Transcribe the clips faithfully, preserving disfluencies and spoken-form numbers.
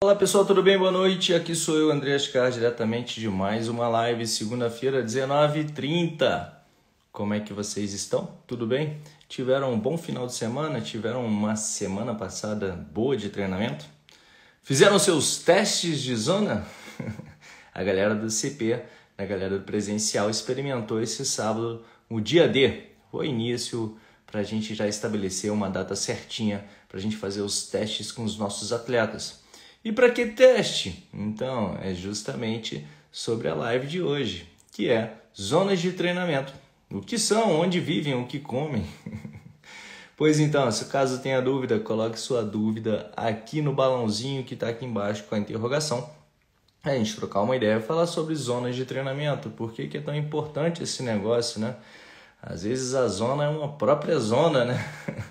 Olá pessoal, tudo bem? Boa noite, aqui sou eu, André Ascar, diretamente de mais uma live, segunda-feira, dezenove e trinta. Como é que vocês estão? Tudo bem? Tiveram um bom final de semana? Tiveram uma semana passada boa de treinamento? Fizeram seus testes de zona? A galera do C P, a galera do presencial experimentou esse sábado o dia D, o início para a gente já estabelecer uma data certinha para a gente fazer os testes com os nossos atletas. E para que teste? Então, é justamente sobre a live de hoje, que é zonas de treinamento. O que são, onde vivem, o que comem. Pois então, se caso tenha dúvida, coloque sua dúvida aqui no balãozinho que está aqui embaixo com a interrogação. A gente trocar uma ideia e falar sobre zonas de treinamento. Por que que é tão importante esse negócio, né? Às vezes a zona é uma própria zona, né?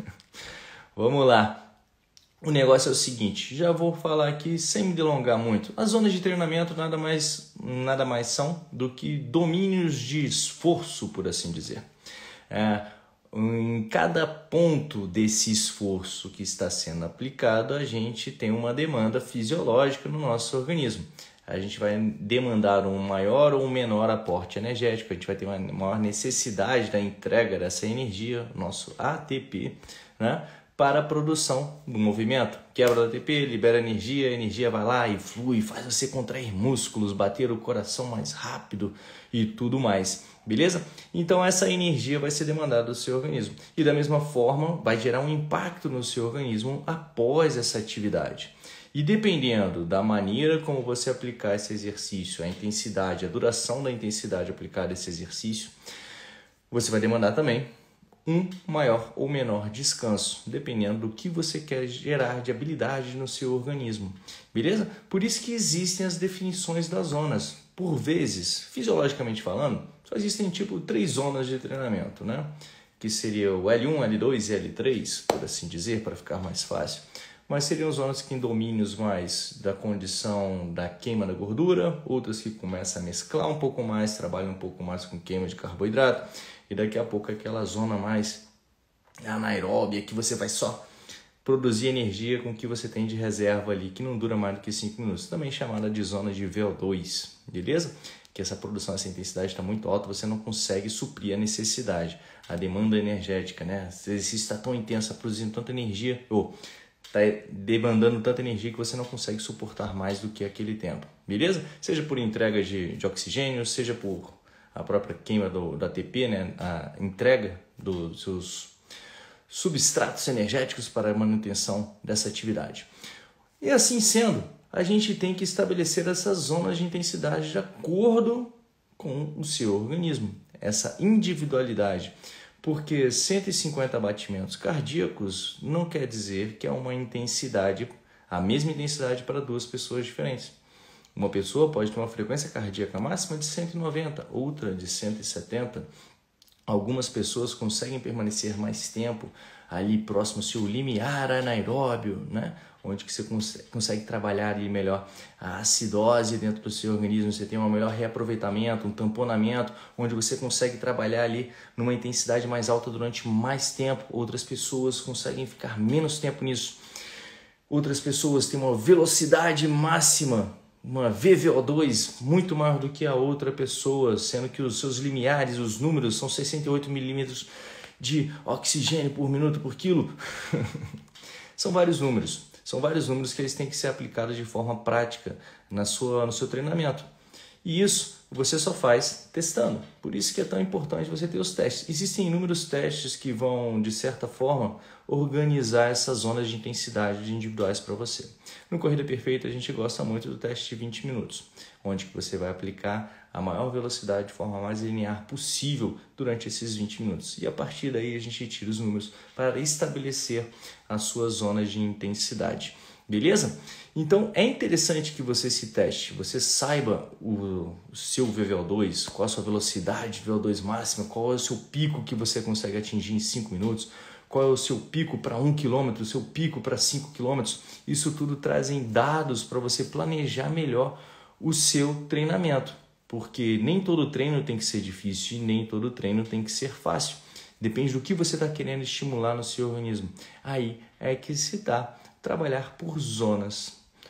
Vamos lá. O negócio é o seguinte, já vou falar aqui sem me delongar muito. As zonas de treinamento nada mais, nada mais são do que domínios de esforço, por assim dizer. É, em cada ponto desse esforço que está sendo aplicado, a gente tem uma demanda fisiológica no nosso organismo. A gente vai demandar um maior ou um menor aporte energético, a gente vai ter uma maior necessidade da entrega dessa energia, nosso A T P, né? Para a produção do movimento. Quebra o A T P, libera energia, a energia vai lá e flui, faz você contrair músculos, bater o coração mais rápido e tudo mais, beleza? Então essa energia vai ser demandada do seu organismo e da mesma forma vai gerar um impacto no seu organismo após essa atividade. E dependendo da maneira como você aplicar esse exercício, a intensidade, a duração da intensidade aplicada a esse exercício, você vai demandar também um maior ou menor descanso, dependendo do que você quer gerar de habilidade no seu organismo, beleza? Por isso que existem as definições das zonas. Por vezes, fisiologicamente falando, só existem tipo três zonas de treinamento, né? Que seria o L um, L dois e L três, por assim dizer, para ficar mais fácil. Mas seriam zonas que em domínios mais da condição da queima da gordura, outras que começam a mesclar um pouco mais, trabalham um pouco mais com queima de carboidrato, e daqui a pouco aquela zona mais anaeróbia, que você vai só produzir energia com o que você tem de reserva ali, que não dura mais do que cinco minutos, também chamada de zona de V O dois, beleza? Que essa produção, essa intensidade está muito alta, você não consegue suprir a necessidade, a demanda energética, né? Esse exercício está tão intenso, produzindo tanta energia, ou está demandando tanta energia que você não consegue suportar mais do que aquele tempo, beleza? Seja por entrega de, de oxigênio, seja por a própria queima do, do A T P, né? A entrega dos seus substratos energéticos para a manutenção dessa atividade. E assim sendo, a gente tem que estabelecer essas zonas de intensidade de acordo com o seu organismo, essa individualidade. Porque cento e cinquenta batimentos cardíacos não quer dizer que é uma intensidade, a mesma intensidade para duas pessoas diferentes. Uma pessoa pode ter uma frequência cardíaca máxima de cento e noventa, outra de cento e setenta. Algumas pessoas conseguem permanecer mais tempo ali próximo ao seu limiar anaeróbio, né? Onde que você consegue trabalhar ali melhor a acidose dentro do seu organismo, você tem um melhor reaproveitamento, um tamponamento, onde você consegue trabalhar ali numa intensidade mais alta durante mais tempo. Outras pessoas conseguem ficar menos tempo nisso. Outras pessoas têm uma velocidade máxima, uma V V O dois muito maior do que a outra pessoa, sendo que os seus limiares, os números, são sessenta e oito milímetros de oxigênio por minuto por quilo. São vários números. São vários números que eles têm que ser aplicados de forma prática na sua, no seu treinamento. E isso você só faz testando. Por isso que é tão importante você ter os testes. Existem inúmeros testes que vão, de certa forma, organizar essas zonas de intensidade individuais para você. No Corrida Perfeita, a gente gosta muito do teste de vinte minutos, onde você vai aplicar a maior velocidade de forma mais linear possível durante esses vinte minutos. E a partir daí a gente tira os números para estabelecer as suas zonas de intensidade. Beleza? Então é interessante que você se teste, você saiba o seu V V O dois, qual a sua velocidade de V O dois máxima, qual é o seu pico que você consegue atingir em cinco minutos, qual é o seu pico para um quilômetro, o seu pico para cinco quilômetros. Isso tudo trazem dados para você planejar melhor o seu treinamento, porque nem todo treino tem que ser difícil e nem todo treino tem que ser fácil. Depende do que você está querendo estimular no seu organismo. Aí é que se dá trabalhar por zonas.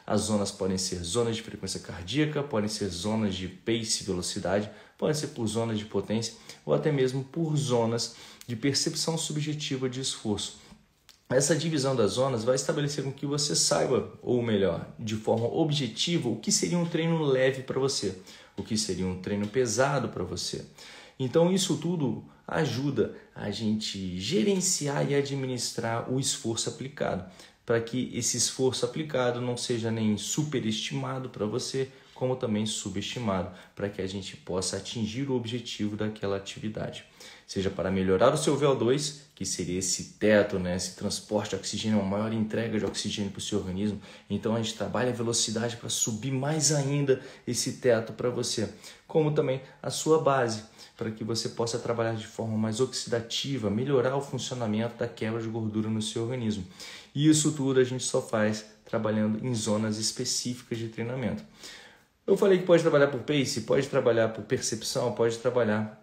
As zonas podem ser zonas de frequência cardíaca, podem ser zonas de pace, velocidade, podem ser por zonas de potência ou até mesmo por zonas de percepção subjetiva de esforço. Essa divisão das zonas vai estabelecer com que você saiba, ou melhor, de forma objetiva, o que seria um treino leve para você, o que seria um treino pesado para você. Então isso tudo ajuda a gente gerenciar e administrar o esforço aplicado, para que esse esforço aplicado não seja nem superestimado para você, como também subestimado, para que a gente possa atingir o objetivo daquela atividade. Seja para melhorar o seu V O dois, que seria esse teto, né, esse transporte de oxigênio, uma maior entrega de oxigênio para o seu organismo. Então a gente trabalha a velocidade para subir mais ainda esse teto para você, como também a sua base, para que você possa trabalhar de forma mais oxidativa, melhorar o funcionamento da quebra de gordura no seu organismo. E isso tudo a gente só faz trabalhando em zonas específicas de treinamento. Eu falei que pode trabalhar por pace, pode trabalhar por percepção, pode trabalhar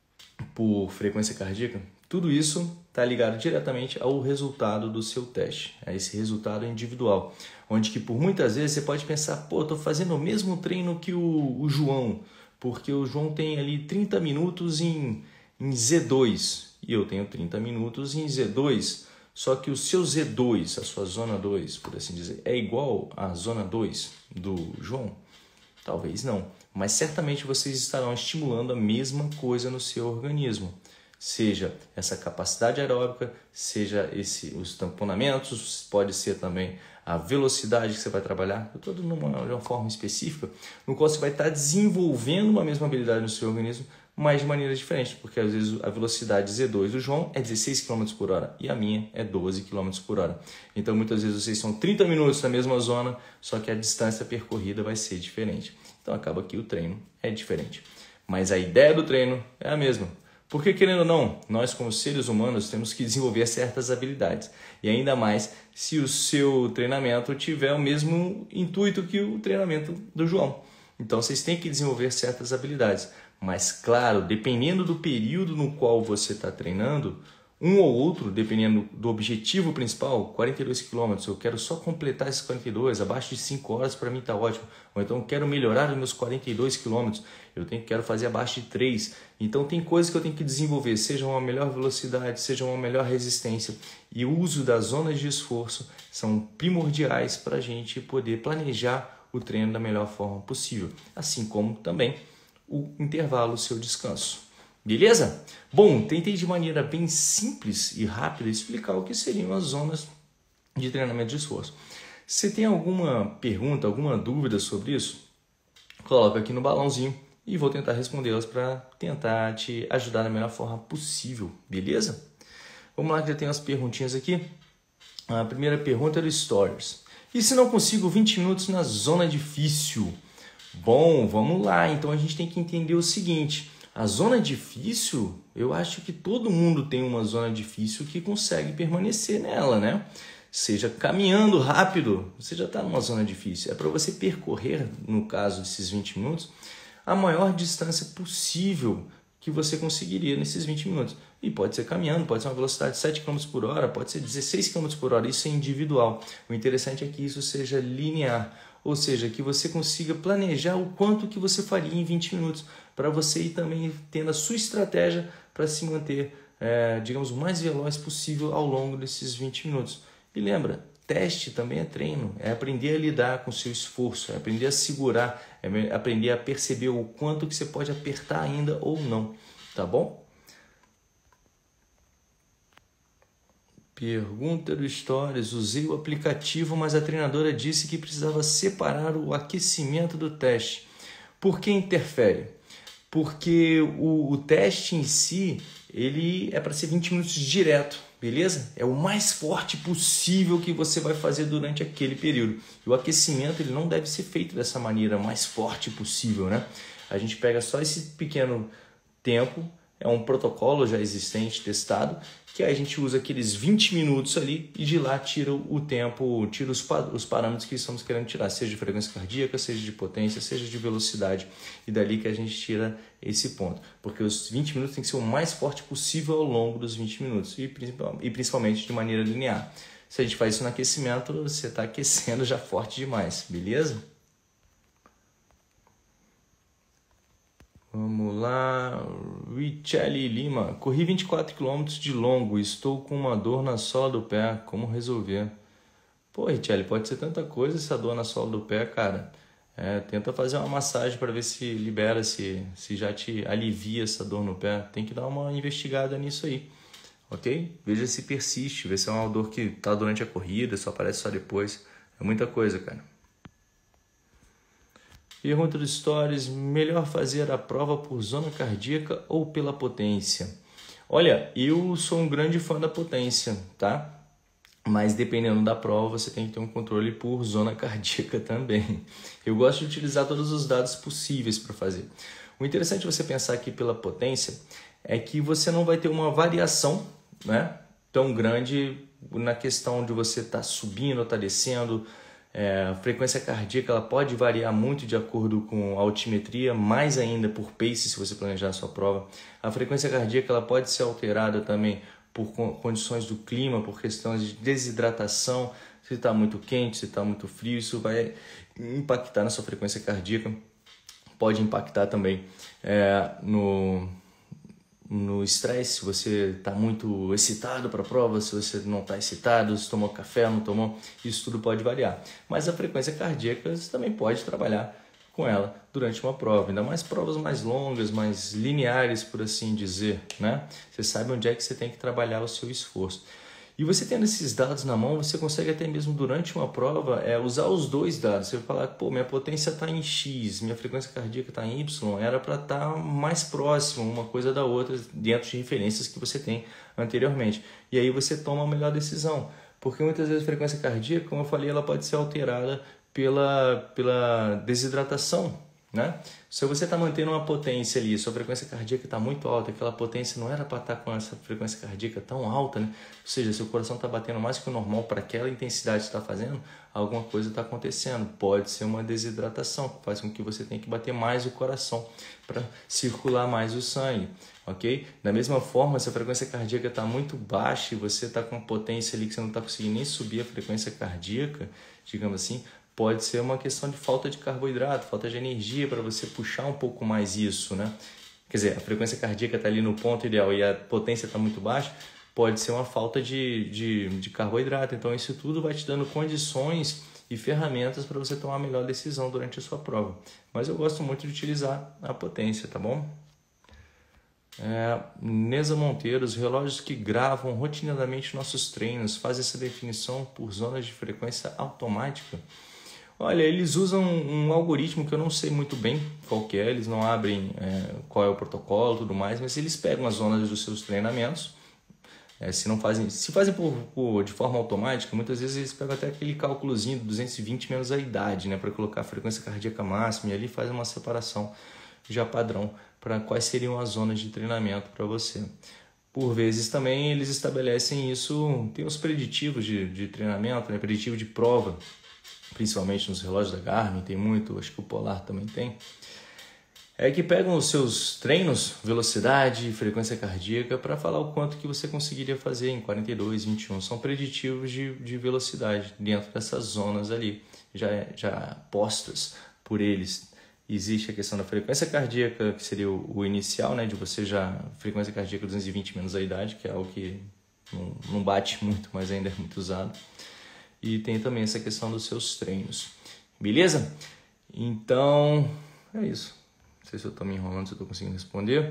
por frequência cardíaca. Tudo isso está ligado diretamente ao resultado do seu teste, a esse resultado individual, onde que por muitas vezes você pode pensar, pô, estou fazendo o mesmo treino que o, o João, porque o João tem ali trinta minutos em, em Z dois e eu tenho trinta minutos em Z dois, só que o seu Z dois, a sua zona dois, por assim dizer, é igual à zona dois do João? Talvez não, mas certamente vocês estarão estimulando a mesma coisa no seu organismo. Seja essa capacidade aeróbica, seja esse, os tamponamentos, pode ser também a velocidade que você vai trabalhar, tudo numa, de uma forma específica, no qual você vai estar desenvolvendo uma mesma habilidade no seu organismo, mas de maneira diferente, porque às vezes a velocidade Z dois do João é dezesseis quilômetros por hora e a minha é doze quilômetros por hora. Então muitas vezes vocês são trinta minutos na mesma zona, só que a distância percorrida vai ser diferente. Então acaba que o treino é diferente. Mas a ideia do treino é a mesma. Porque, querendo ou não, nós como seres humanos temos que desenvolver certas habilidades. E ainda mais se o seu treinamento tiver o mesmo intuito que o treinamento do João. Então vocês têm que desenvolver certas habilidades. Mas claro, dependendo do período no qual você está treinando, um ou outro, dependendo do objetivo principal, quarenta e dois quilômetros, eu quero só completar esses quarenta e dois, abaixo de cinco horas para mim está ótimo. Ou então eu quero melhorar os meus quarenta e dois quilômetros, eu tenho, quero fazer abaixo de três. Então tem coisas que eu tenho que desenvolver, seja uma melhor velocidade, seja uma melhor resistência. E o uso das zonas de esforço são primordiais para a gente poder planejar o treino da melhor forma possível. Assim como também o intervalo, o seu descanso. Beleza? Bom, tentei de maneira bem simples e rápida explicar o que seriam as zonas de treinamento de esforço. Se tem alguma pergunta, alguma dúvida sobre isso, coloca aqui no balãozinho e vou tentar respondê-las para tentar te ajudar da melhor forma possível, beleza? Vamos lá que já tem umas perguntinhas aqui. A primeira pergunta é do Stories. E se não consigo vinte minutos na zona difícil? Bom, vamos lá. Então a gente tem que entender o seguinte. A zona difícil, eu acho que todo mundo tem uma zona difícil que consegue permanecer nela, né? Seja caminhando rápido, você já está numa zona difícil. É para você percorrer, no caso desses vinte minutos, a maior distância possível que você conseguiria nesses vinte minutos. E pode ser caminhando, pode ser uma velocidade de sete quilômetros por hora, pode ser dezesseis quilômetros por hora, isso é individual. O interessante é que isso seja linear, ou seja, que você consiga planejar o quanto que você faria em vinte minutos, para você ir também tendo a sua estratégia para se manter, é, digamos, o mais veloz possível ao longo desses vinte minutos. E lembra, teste também é treino, é aprender a lidar com o seu esforço, é aprender a segurar, é aprender a perceber o quanto que você pode apertar ainda ou não, tá bom? Pergunta do Stories, usei o aplicativo, mas a treinadora disse que precisava separar o aquecimento do teste. Por que interfere? Porque o, o teste em si, ele é para ser vinte minutos direto, beleza? É o mais forte possível que você vai fazer durante aquele período. E o aquecimento ele não deve ser feito dessa maneira mais forte possível, né? A gente pega só esse pequeno tempo, é um protocolo já existente, testado, que a gente usa aqueles vinte minutos ali e de lá tira o tempo, tira os, os parâmetros que estamos querendo tirar, seja de frequência cardíaca, seja de potência, seja de velocidade, e dali que a gente tira esse ponto. Porque os vinte minutos tem que ser o mais forte possível ao longo dos vinte minutos e, e principalmente de maneira linear. Se a gente faz isso no aquecimento, você está aquecendo já forte demais, beleza? Vamos lá, Richelle Lima. Corri vinte e quatro quilômetros de longo, estou com uma dor na sola do pé, como resolver? Pô, Richelle, pode ser tanta coisa essa dor na sola do pé, cara. É, tenta fazer uma massagem para ver se libera, se, se já te alivia essa dor no pé. Tem que dar uma investigada nisso aí, ok? Veja se persiste, vê se é uma dor que tá durante a corrida, só aparece só depois. É muita coisa, cara. Pergunta dos stories, melhor fazer a prova por zona cardíaca ou pela potência? Olha, eu sou um grande fã da potência, tá? Mas dependendo da prova, você tem que ter um controle por zona cardíaca também. Eu gosto de utilizar todos os dados possíveis para fazer. O interessante de você pensar aqui pela potência é que você não vai ter uma variação, né, tão grande na questão de você estar tá subindo ou estar tá descendo. É, a frequência cardíaca ela pode variar muito de acordo com a altimetria, mais ainda por pace, se você planejar a sua prova. A frequência cardíaca ela pode ser alterada também por condições do clima, por questões de desidratação, se está muito quente, se está muito frio, isso vai impactar na sua frequência cardíaca. Pode impactar também é, no no estresse, se você está muito excitado para a prova, se você não está excitado, se tomou café, não tomou, isso tudo pode variar. Mas a frequência cardíaca você também pode trabalhar com ela durante uma prova, ainda mais provas mais longas, mais lineares, por assim dizer, né? Você sabe onde é que você tem que trabalhar o seu esforço. E você tendo esses dados na mão, você consegue até mesmo durante uma prova é, usar os dois dados. Você vai falar, pô, minha potência está em X, minha frequência cardíaca está em Y, era para estar tá mais próximo uma coisa da outra dentro de referências que você tem anteriormente. E aí você toma a melhor decisão, porque muitas vezes a frequência cardíaca, como eu falei, ela pode ser alterada pela, pela desidratação, né? Se você está mantendo uma potência ali, sua frequência cardíaca está muito alta, aquela potência não era para estar com essa frequência cardíaca tão alta, né? Ou seja, seu coração está batendo mais que o normal para aquela intensidade que está fazendo, alguma coisa está acontecendo. Pode ser uma desidratação, que faz com que você tenha que bater mais o coração para circular mais o sangue, ok? Da mesma forma, se a frequência cardíaca está muito baixa e você está com potência ali que você não está conseguindo nem subir a frequência cardíaca, digamos assim, pode ser uma questão de falta de carboidrato, falta de energia para você puxar um pouco mais isso, né? Quer dizer, a frequência cardíaca está ali no ponto ideal e a potência está muito baixa, pode ser uma falta de, de, de carboidrato. Então, isso tudo vai te dando condições e ferramentas para você tomar a melhor decisão durante a sua prova. Mas eu gosto muito de utilizar a potência, tá bom? É, Neza Monteiro, os relógios que gravam rotineiramente nossos treinos fazem essa definição por zonas de frequência automática. Olha, eles usam um algoritmo que eu não sei muito bem qual que é, eles não abrem é, qual é o protocolo e tudo mais, mas eles pegam as zonas dos seus treinamentos, é, se não fazem, se fazem por, por, de forma automática, muitas vezes eles pegam até aquele cálculozinho de duzentos e vinte menos a idade, né, para colocar a frequência cardíaca máxima, e ali faz uma separação já padrão para quais seriam as zonas de treinamento para você. Por vezes também eles estabelecem isso, tem os preditivos de, de treinamento, né, preditivo de prova, principalmente nos relógios da Garmin, tem muito, acho que o Polar também tem, é que pegam os seus treinos, velocidade, frequência cardíaca, para falar o quanto que você conseguiria fazer em quarenta e dois, vinte e um. São preditivos de, de velocidade dentro dessas zonas ali, já, já postas por eles. Existe a questão da frequência cardíaca, que seria o, o inicial, né, de você já, frequência cardíaca duzentos e vinte menos a idade, que é algo que não, não bate muito, mas ainda é muito usado. E tem também essa questão dos seus treinos. Beleza? Então, é isso. Não sei se eu estou me enrolando, se eu estou conseguindo responder.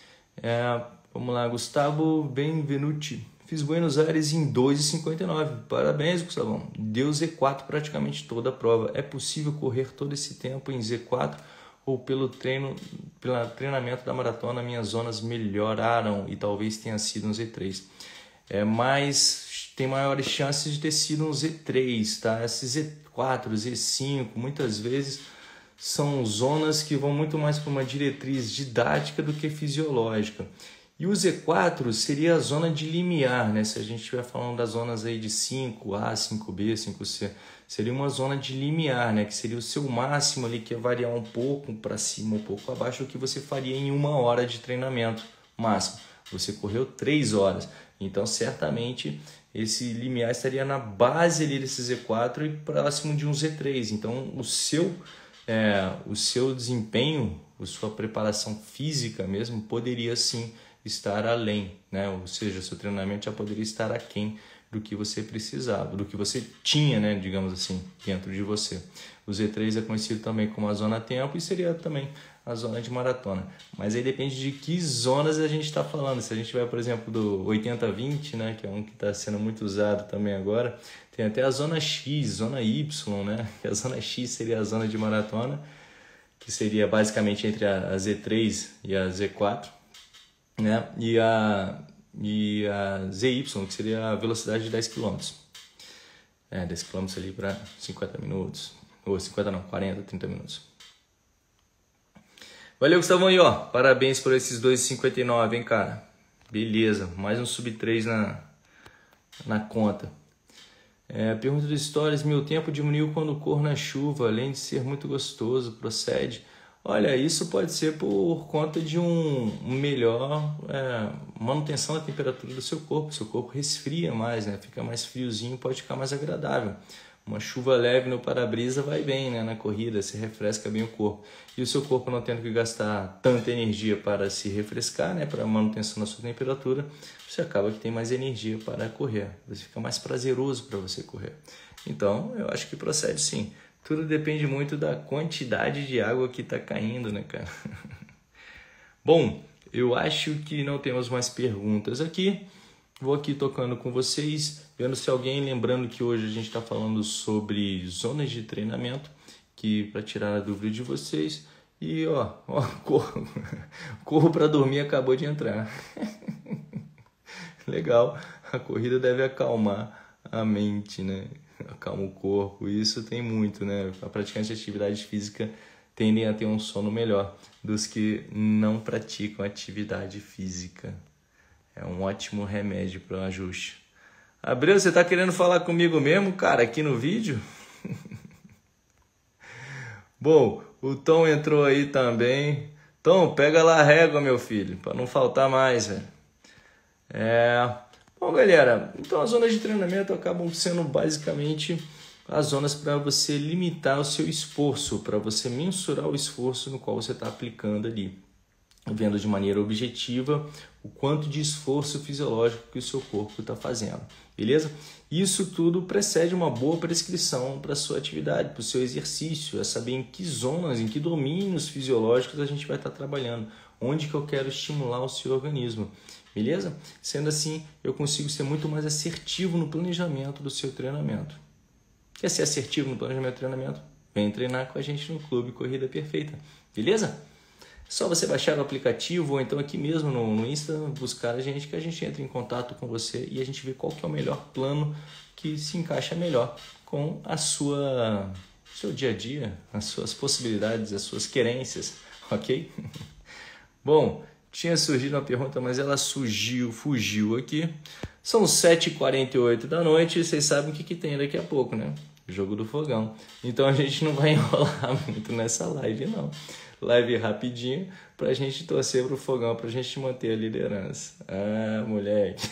É, vamos lá, Gustavo Benvenuti. Fiz Buenos Aires em dois e cinquenta e nove. Parabéns, Gustavão. Deu Z quatro praticamente toda a prova. É possível correr todo esse tempo em Z quatro ou pelo treino, pelo treinamento da maratona, minhas zonas melhoraram e talvez tenha sido um Z três. É, mas tem maiores chances de ter sido um Z três, tá? Esse Z quatro, Z cinco, muitas vezes são zonas que vão muito mais para uma diretriz didática do que fisiológica. E o Z quatro seria a zona de limiar, né? Se a gente estiver falando das zonas aí de cinco A, cinco B, cinco C, seria uma zona de limiar, né? Que seria o seu máximo ali, que ia variar um pouco para cima, um pouco abaixo do que você faria em uma hora de treinamento máximo. Você correu três horas, então certamente esse limiar estaria na base ali desse Z quatro e próximo de um Z três. Então, o seu, é, o seu desempenho, a sua preparação física mesmo, poderia sim estar além, né? Ou seja, seu treinamento já poderia estar aquém do que você precisava, do que você tinha, né, digamos assim, dentro de você. O Z três é conhecido também como a zona tempo e seria também a zona de maratona. Mas aí depende de que zonas a gente está falando. Se a gente vai, por exemplo, do oitenta vinte, né, que é um que está sendo muito usado também agora, tem até a zona X, zona Y, né, que a zona X seria a zona de maratona, que seria basicamente entre a Z três e a Z quatro, né, e a, e a Z Y, que seria a velocidade de dez quilômetros. É, dez quilômetros ali para cinquenta minutos, ou cinquenta não, quarenta, trinta minutos. Valeu, Gustavão, aí, ó. Parabéns por esses dois e cinquenta e nove, hein, cara. Beleza, mais um sub três na, na conta. É, pergunta do Stories: meu tempo diminuiu quando corro na chuva, além de ser muito gostoso, procede? Olha, isso pode ser por conta de um melhor é, manutenção da temperatura do seu corpo. Seu corpo resfria mais, né? Fica mais friozinho, pode ficar mais agradável. Uma chuva leve no para-brisa vai bem, né? Na corrida, se refresca bem o corpo. E o seu corpo não tendo que gastar tanta energia para se refrescar, né? Para a manutenção da sua temperatura, você acaba que tem mais energia para correr. Você fica mais prazeroso para você correr. Então, eu acho que procede sim. Tudo depende muito da quantidade de água que está caindo, né, cara? Bom, eu acho que não temos mais perguntas aqui. Vou aqui tocando com vocês, vendo se alguém, lembrando que hoje a gente está falando sobre zonas de treinamento, que para tirar a dúvida de vocês. E ó, ó corro, corro para dormir, acabou de entrar. Legal, a corrida deve acalmar a mente, né? Acalma o corpo, isso tem muito, né? A praticante de atividade física tendem a ter um sono melhor dos que não praticam atividade física. É um ótimo remédio para o ajuste. Abreu, você tá querendo falar comigo mesmo, cara, aqui no vídeo? Bom, o Tom entrou aí também. Tom, pega lá a régua, meu filho, para não faltar mais, velho. É... Bom, galera, então as zonas de treinamento acabam sendo basicamente as zonas para você limitar o seu esforço, para você mensurar o esforço no qual você está aplicando ali, vendo de maneira objetiva o quanto de esforço fisiológico que o seu corpo está fazendo, beleza? Isso tudo precede uma boa prescrição para a sua atividade, para o seu exercício, é saber em que zonas, em que domínios fisiológicos a gente vai estar trabalhando, onde que eu quero estimular o seu organismo, beleza? Sendo assim, eu consigo ser muito mais assertivo no planejamento do seu treinamento. Quer ser assertivo no planejamento do treinamento? Vem treinar com a gente no Clube Corrida Perfeita, beleza? É só você baixar o aplicativo ou então aqui mesmo no, no Insta, buscar a gente, que a gente entra em contato com você e a gente vê qual que é o melhor plano que se encaixa melhor com a sua seu dia a dia, as suas possibilidades, as suas querências, ok? Bom, tinha surgido uma pergunta, mas ela surgiu, fugiu aqui. São sete e quarenta e oito da noite e vocês sabem o que, que tem daqui a pouco, né? Jogo do Fogão. Então a gente não vai enrolar muito nessa live, não. Live rapidinho pra gente torcer pro Fogão, pra gente manter a liderança. Ah, moleque.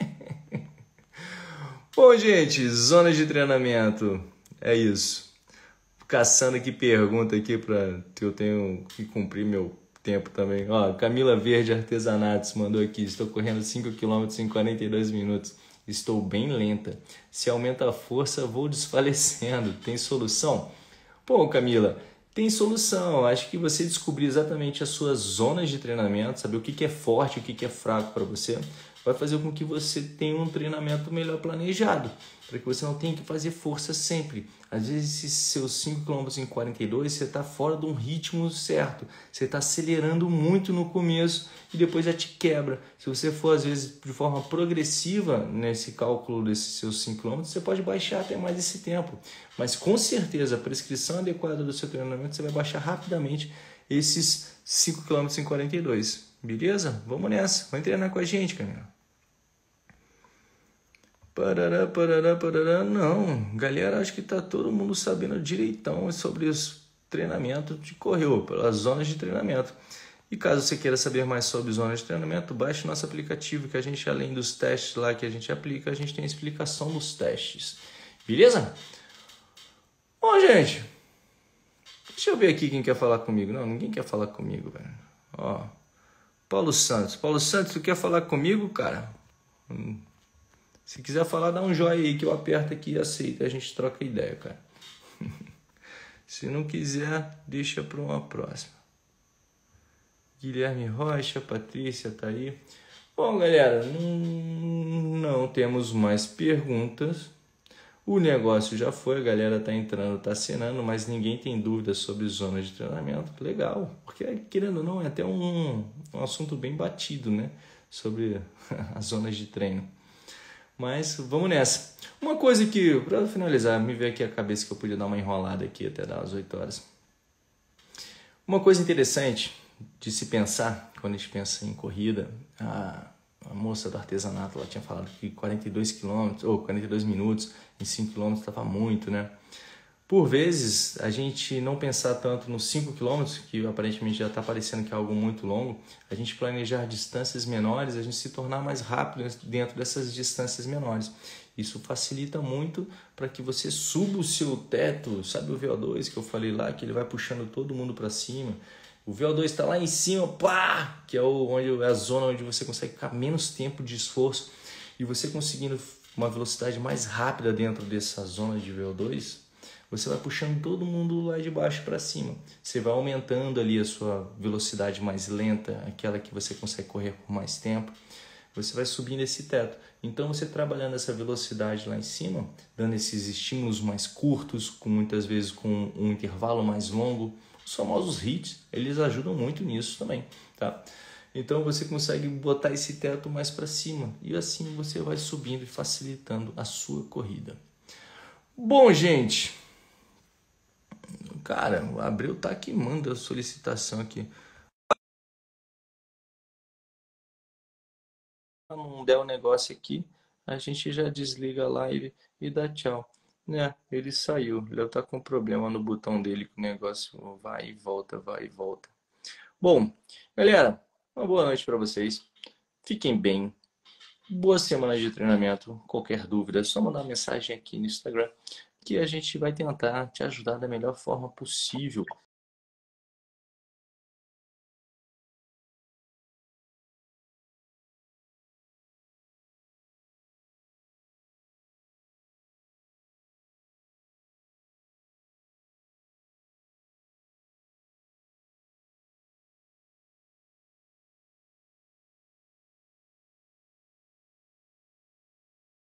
Bom, gente, zonas de treinamento. É isso. Caçando aqui pergunta aqui pra que eu tenho que cumprir meu tempo também. Ó, Camila Verde Artesanatos mandou aqui: estou correndo cinco quilômetros em quarenta e dois minutos. Estou bem lenta. Se aumenta a força, vou desfalecendo. Tem solução? Pô, Camila, tem solução. Acho que você descobrir exatamente as suas zonas de treinamento, saber o que é forte e o que é fraco para você, vai fazer com que você tenha um treinamento melhor planejado, para que você não tenha que fazer força sempre. Às vezes, esses seus cinco quilômetros em quarenta e dois, você está fora de um ritmo certo. Você está acelerando muito no começo e depois já te quebra. Se você for, às vezes, de forma progressiva nesse cálculo desses seus cinco quilômetros, você pode baixar até mais esse tempo. Mas, com certeza, a prescrição adequada do seu treinamento, você vai baixar rapidamente esses cinco quilômetros em quarenta e dois. Beleza? Vamos nessa. Vai treinar com a gente, Camila. Parará, parará, parará. Não, galera, acho que tá todo mundo sabendo direitão sobre os treinamentos de corrida, pelas zonas de treinamento. E caso você queira saber mais sobre zonas de treinamento, baixe o nosso aplicativo, que a gente, além dos testes lá que a gente aplica, a gente tem a explicação dos testes. Beleza? Bom, gente, deixa eu ver aqui quem quer falar comigo. Não, ninguém quer falar comigo, velho. Ó, Paulo Santos. Paulo Santos, tu quer falar comigo, cara? Hum. Se quiser falar, dá um joinha aí que eu aperto aqui e aceito. A gente troca ideia, cara. Se não quiser, deixa para uma próxima. Guilherme Rocha, Patrícia tá aí. Bom, galera, não, não temos mais perguntas. O negócio já foi, a galera tá entrando, tá assinando, mas ninguém tem dúvidas sobre zonas de treinamento. Legal, porque querendo ou não, é até um, um assunto bem batido, né? Sobre as zonas de treino. Mas vamos nessa. Uma coisa que, para finalizar, me veio aqui a cabeça que eu podia dar uma enrolada aqui até dar as oito horas. Uma coisa interessante de se pensar, quando a gente pensa em corrida, a, a moça do artesanato ela tinha falado que quarenta e dois quilômetros, ou quarenta e dois minutos em cinco quilômetros estava muito, né? Por vezes, a gente não pensar tanto nos cinco quilômetros, que aparentemente já está parecendo que é algo muito longo, a gente planejar distâncias menores, a gente se tornar mais rápido dentro dessas distâncias menores. Isso facilita muito para que você suba o seu teto, sabe o V O dois que eu falei lá, que ele vai puxando todo mundo para cima. O V O dois está lá em cima, pá, que é, o, onde, é a zona onde você consegue ficar menos tempo de esforço, e você conseguindo uma velocidade mais rápida dentro dessa zona de V O dois, você vai puxando todo mundo lá de baixo para cima. Você vai aumentando ali a sua velocidade mais lenta, aquela que você consegue correr por mais tempo. Você vai subindo esse teto. Então, você trabalhando essa velocidade lá em cima, dando esses estímulos mais curtos, com muitas vezes com um intervalo mais longo, os famosos hits, eles ajudam muito nisso também, tá? Então, você consegue botar esse teto mais para cima e assim você vai subindo e facilitando a sua corrida. Bom, gente, cara, o Abreu tá aqui, manda a solicitação aqui. Não der o negócio aqui, a gente já desliga a live e dá tchau. Né? Ele saiu. Ele tá com problema no botão dele, que o negócio vai e volta, vai e volta. Bom, galera, uma boa noite para vocês. Fiquem bem. Boa semana de treinamento. Qualquer dúvida, é só mandar uma mensagem aqui no Instagram que a gente vai tentar te ajudar da melhor forma possível.